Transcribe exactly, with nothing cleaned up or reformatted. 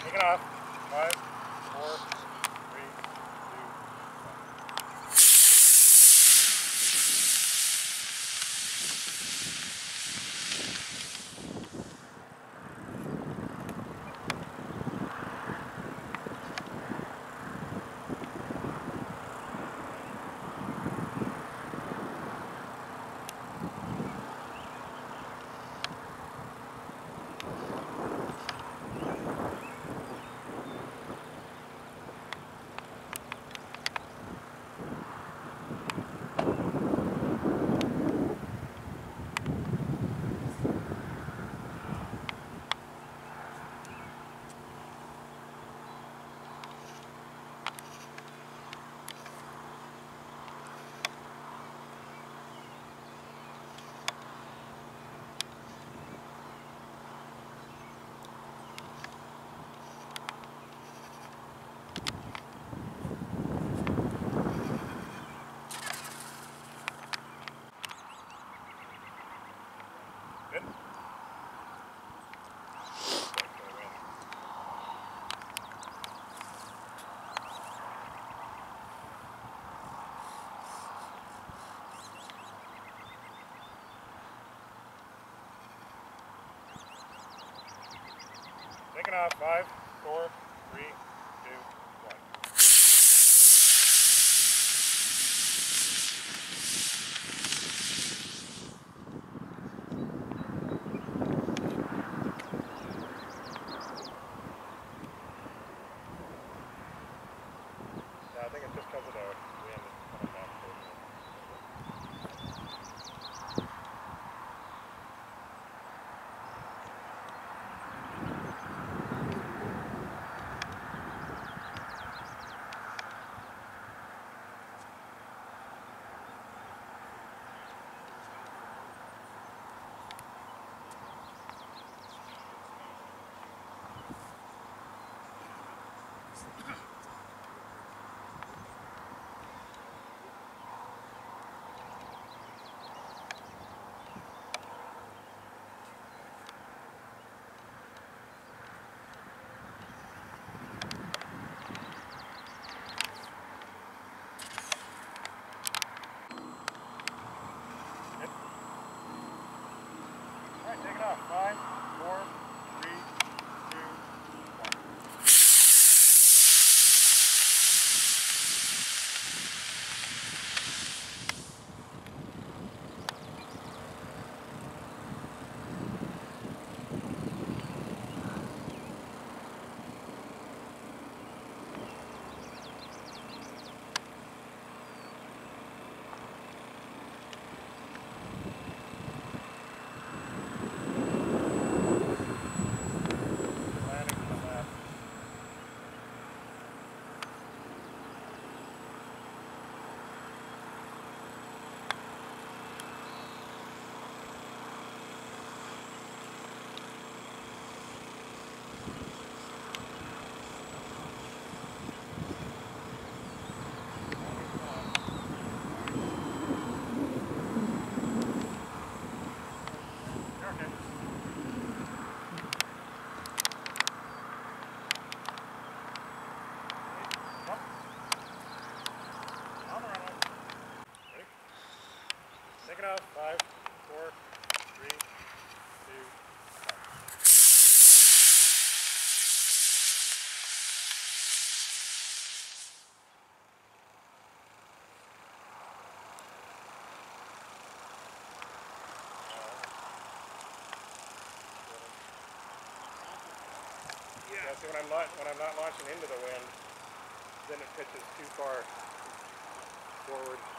Take it off. Five, four, three, two, good. Take it off. Five, four, three, two, one. Yeah, I think it's just because of the wind coming back towards it. Alright, take it off. Five, four, three, two, one. Take it off. Five, four, three, two, one. Yeah, see, when I'm not when I'm not launching into the wind, then it pitches too far forward.